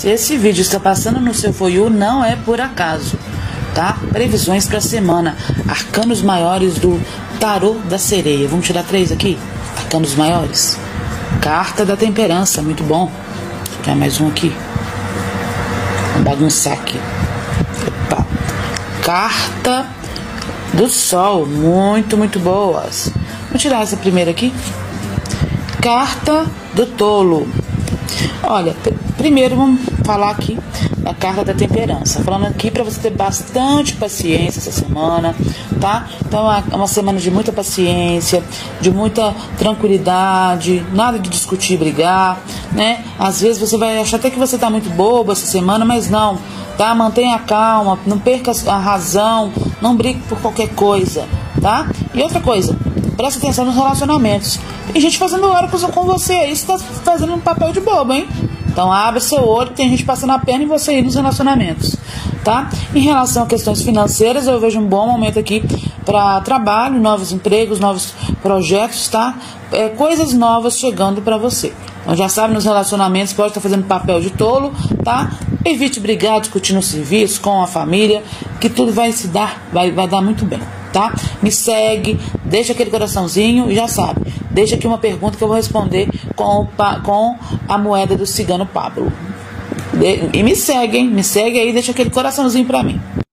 Se esse vídeo está passando no seu For You, não é por acaso, tá? Previsões para a semana. Arcanos maiores do Tarô da Sereia. Vamos tirar 3 aqui? Arcanos maiores. Carta da Temperança, muito bom. Vou tirar mais um aqui. Vamos bagunçar aqui. Opa. Carta do Sol, muito, muito boas. Vou tirar essa primeira aqui. Carta do Tolo. Olha, primeiro vamos falar aqui da Carta da Temperança. Falando aqui para você ter bastante paciência essa semana, tá? Então é uma semana de muita paciência, de muita tranquilidade, nada de discutir, brigar, né? Às vezes você vai achar até que você tá muito bobo essa semana, mas não, tá? Mantenha a calma, não perca a razão, não brigue por qualquer coisa, tá? E outra coisa, presta atenção nos relacionamentos. Tem gente fazendo hora com você aí, você tá fazendo um papel de bobo, hein? Então abre seu olho, tem gente passando a perna em você aí nos relacionamentos, tá? Em relação a questões financeiras, eu vejo um bom momento aqui para trabalho, novos empregos, novos projetos, tá? Coisas novas chegando para você. Então já sabe, nos relacionamentos pode estar fazendo papel de tolo, tá? Evite brigar, discutir no serviço, com a família, que tudo vai se dar, vai dar muito bem, tá? Me segue, deixa aquele coraçãozinho e já sabe, deixa aqui uma pergunta que eu vou responder com a moeda do Cigano Pablo. E me segue, hein? Me segue aí, deixa aquele coraçãozinho pra mim.